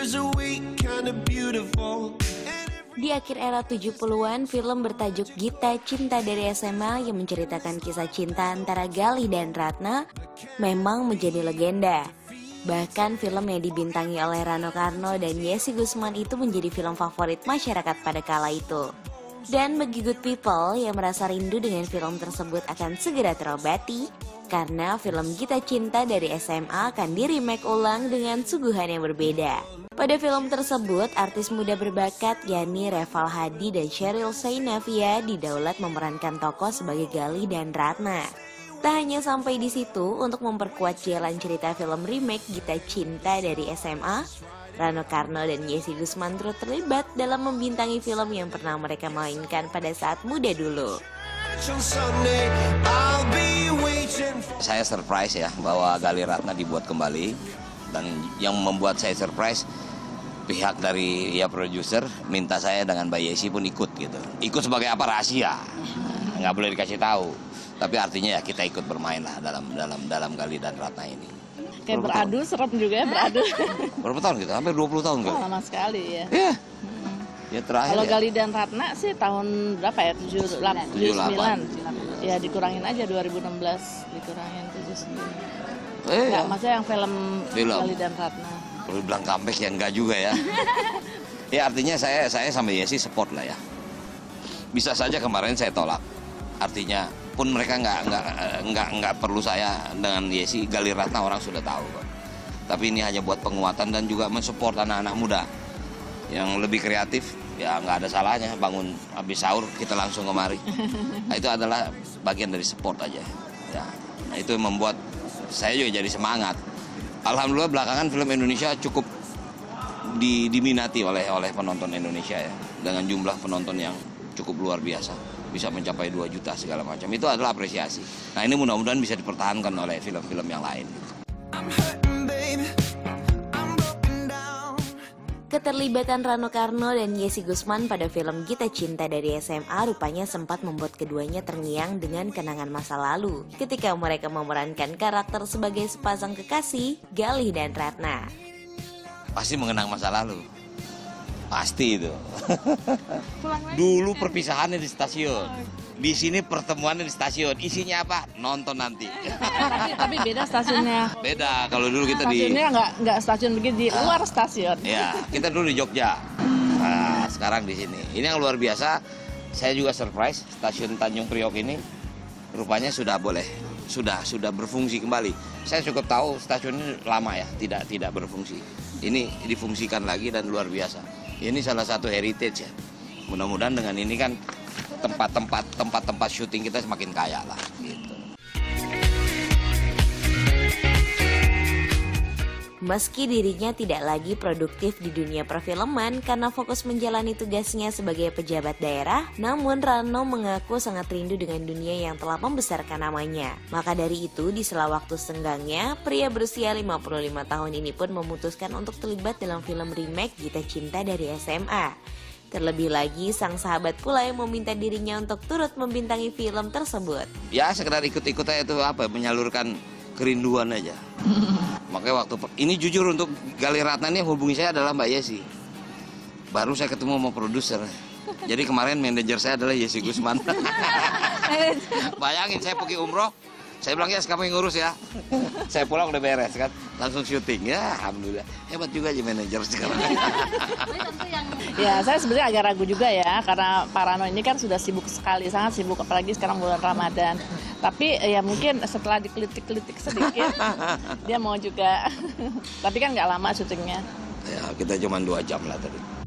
Di akhir era 70-an, film bertajuk Gita Cinta dari SMA yang menceritakan kisah cinta antara Galih dan Ratna memang menjadi legenda. Bahkan film yang dibintangi oleh Rano Karno dan Yesi Gusman itu menjadi film favorit masyarakat pada kala itu. Dan bagi good people yang merasa rindu dengan film tersebut akan segera terobati, karena film Gita Cinta dari SMA akan di-remake ulang dengan suguhan yang berbeda. Pada film tersebut, artis muda berbakat yakni Reval Hadi dan Sheryl Sheinafia didaulat memerankan tokoh sebagai Galih dan Ratna. Tak hanya sampai di situ, untuk memperkuat jalan cerita film remake Gita Cinta dari SMA, Rano Karno dan Yesi Gusman turut terlibat dalam membintangi film yang pernah mereka mainkan pada saat muda dulu. Saya surprise ya bahwa Galih Ratna dibuat kembali, dan yang membuat saya surprise pihak dari produser minta saya dengan Mbak Yesi pun ikut gitu. Ikut sebagai apa, rahasia, nggak boleh dikasih tahu. Tapi artinya ya kita ikut bermain lah dalam Galih dan Ratna ini. Kayak beradu, serem juga ya beradu. Berapa tahun gitu? Hampir 20 tahun kan? Oh, lama sekali ya. Iya. Ya terakhir. Kalau ya. Galih dan Ratna sih tahun berapa ya? 79. Ya dikurangin aja 2016, dikurangin 79. Enggak, maksudnya yang film Galih dan Ratna. Kalau bilang comeback ya enggak juga ya. Ya artinya saya sama Yesi support lah ya. Bisa saja kemarin saya tolak. Artinya pun mereka nggak perlu saya dengan Yesi. Galih Ratna orang sudah tahu kok. Tapi ini hanya buat penguatan dan juga mensupport anak-anak muda yang lebih kreatif. Ya nggak ada salahnya bangun habis sahur kita langsung kemari. Nah, itu adalah bagian dari support aja. Ya, nah, itu yang membuat saya juga jadi semangat. Alhamdulillah belakangan film Indonesia cukup diminati oleh penonton Indonesia ya, dengan jumlah penonton yang cukup luar biasa, bisa mencapai 2 juta segala macam. Itu adalah apresiasi. Nah ini mudah-mudahan bisa dipertahankan oleh film-film yang lain. Keterlibatan Rano Karno dan Yesi Gusman pada film Gita Cinta dari SMA rupanya sempat membuat keduanya terngiang dengan kenangan masa lalu ketika mereka memerankan karakter sebagai sepasang kekasih, Galih dan Ratna. Pasti mengenang masa lalu. Pasti itu. Dulu perpisahannya di stasiun. Di sini pertemuannya di stasiun. Isinya apa? Nonton nanti. Tapi beda stasiunnya. Beda. Kalau dulu kita stasiunnya nggak stasiun begini, di luar stasiun. Ya, kita dulu di Jogja. Nah, sekarang di sini. Ini yang luar biasa. Saya juga surprise. Stasiun Tanjung Priok ini rupanya sudah berfungsi kembali. Saya cukup tahu stasiun ini lama ya, tidak berfungsi. Ini difungsikan lagi dan luar biasa. Ini salah satu heritage ya. Mudah-mudahan dengan ini kan tempat syuting kita semakin kaya lah gitu. Meski dirinya tidak lagi produktif di dunia perfilman karena fokus menjalani tugasnya sebagai pejabat daerah, namun Rano mengaku sangat rindu dengan dunia yang telah membesarkan namanya. Maka dari itu, di sela waktu senggangnya, pria berusia 55 tahun ini pun memutuskan untuk terlibat dalam film remake Gita Cinta dari SMA. Terlebih lagi, sang sahabat pula yang meminta dirinya untuk turut membintangi film tersebut. Ya, sekedar ikut-ikut aja itu menyalurkan kerinduan aja. Makanya ini jujur untuk Galih Ratna ini hubungi saya adalah Mbak Yesi. Baru saya ketemu sama produser. Jadi kemarin manajer saya adalah Yesi Gusman. Bayangin saya pergi umroh, saya bilang ya kamu yang ngurus ya. Saya pulang udah beres kan, langsung syuting ya, alhamdulillah. Hebat juga aja manajer sekarang. Ya, saya sebenarnya agak ragu juga ya, karena Pak Rano ini kan sudah sibuk sekali, sangat sibuk, apalagi sekarang bulan Ramadan. Tapi ya mungkin setelah dikelitik-kelitik sedikit, dia mau juga. Tapi kan nggak lama syutingnya. Ya, kita cuma 2 jam lah tadi.